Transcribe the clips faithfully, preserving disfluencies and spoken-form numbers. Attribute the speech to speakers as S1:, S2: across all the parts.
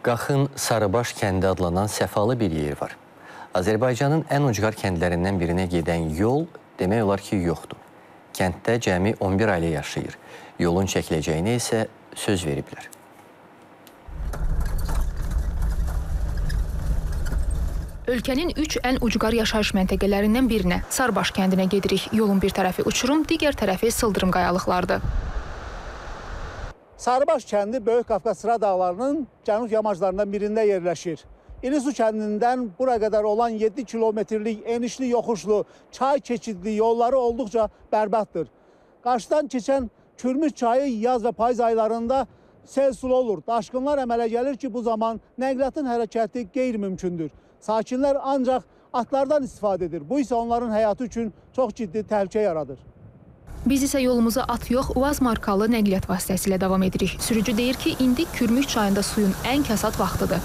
S1: Qaxın Sarıbaş kəndi adlanan səfalı bir yer var. Azərbaycanın ən ucqar kəndlərindən birinə gedən yol demək olar ki, yoxdur. Kənddə cəmi on bir ailə yaşayır. Yolun çəkiləcəyinə isə söz veriblər.
S2: Ölkənin üç ən ucqar yaşayış məntəqələrindən birinə, Sarıbaş kəndinə gedirik. Yolun bir tərəfi uçurum, digər tərəfi sıldırım qayalıqlardır.
S3: Sarıbaş kəndi Böyük Qafqaz Sıra dağlarının cənub yamaclarından birində yerləşir. İlisu kəndindən bura qədər olan yeddi kilometrlik enişli yoxuşlu, çay keçidli yolları olduqca bərbaddır. Qarşıdan keçən Kürmüz çayı yaz və payız aylarında sel sulu olur. Daşqınlar əmələ gəlir ki, bu zaman nəqliyyatın hərəkəti qeyri-mümkündür. Sakinlər ancaq atlardan istifadə edir. Bu isə onların həyatı üçün çox ciddi təhlükə yaradır.
S2: Biz isə yolumuza at yox, Uaz markalı nəqliyyat vasitəsilə davam edirik. Sürücü deyir ki, indi Kürmüz çayında suyun ən kəsat vaxtıdır.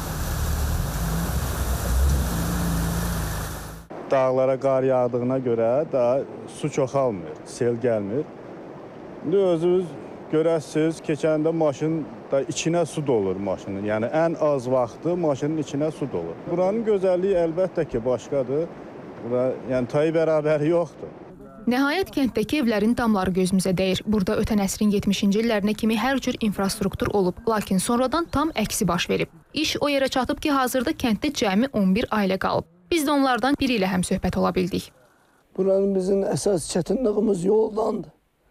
S4: Dağlara qar yağdığına görə daha su çoxalmır, sel gəlmir. İndi özünüz görəsiniz, keçəndə maşın da içinə su dolur maşının. Yəni ən az vaxtı maşının içinə su dolur. Buranın gözəlliyi əlbəttə ki, başqadır. Bura, yəni tayı bərabəri yoxdur.
S2: Nəhayət kənddəki evlərin damları gözümüzə dəyir. Burada ötən əsrin yetmişinci illərinə kimi hər cür infrastruktur olub, lakin sonradan tam əksi baş verib. İş o yerə çatıb ki, hazırda kənddə cəmi on bir ailə qalıb. Biz də onlardan biri ilə həmsöhbət ola bildik.
S5: Buranın bizim əsas çətinliyimiz yoldandır.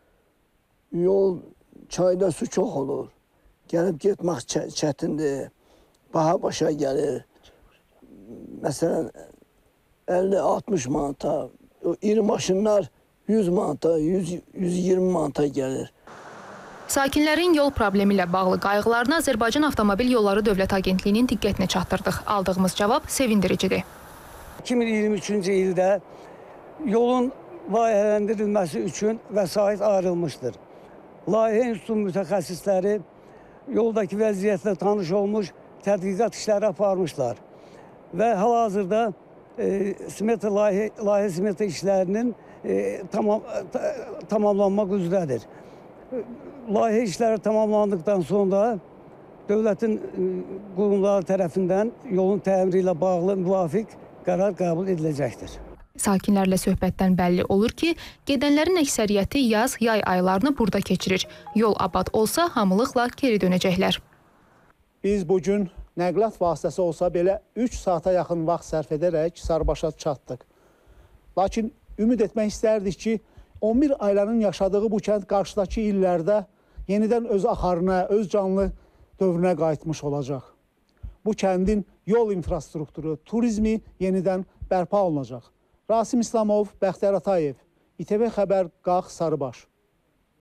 S5: Yol, çayda su çox olur. Gəlib getmək çətindir. Baha başa gəlir. Məsələn, əlli altmış manata, iri maşınlar yüz manata, yüz iyirmi manata gəlir.
S2: Sakinlərin yol problemi ilə bağlı qayğılarını Azərbaycan Avtomobil Yolları Dövlət Agentliyinin diqqətinə çatdırdıq. Aldığımız cavab sevindiricidir.
S6: iki min iyirmi üçüncü ildə yolun layihələndirilməsi üçün vəsait ayrılmışdır. Layihə institutunun mütəxəssisləri yoldakı vəziyyətlə tanış olmuş, tədqiqat işləri aparmışlar. Və hal-hazırda e, smeta layihə, layihə smeta işlərinin e, tamam, ta, tamamlanmaq üzrədir. Layihə işləri tamamlandıqdan sonra dövlətin e, qurumları tərəfindən yolun təmiri ilə bağlı müvafiq qərar qəbul ediləcəkdir.
S2: Sakinlərlə söhbətdən bəlli olur ki, gedənlərin əksəriyyəti yaz, yay aylarını burada keçirir. Yol abad olsa hamılıqla geri dönəcəklər.
S3: Biz bugün nəqliyyat vasitəsi olsa belə üç saata yaxın vaxt sərf edərək Sarıbaşa çatdıq. Lakin ümid etmək istərdik ki, on bir ailənin yaşadığı bu kənd qarşıdakı illərdə yenidən öz axarına, öz canlı dövrünə qayıtmış olacaq. Bu kəndin yol infrastrukturu, turizmi yenidən bərpa olunacaq. Rasim İslamov, Bəxtiyar Atayev, İTV Xəbər, Qax, Sarıbaş.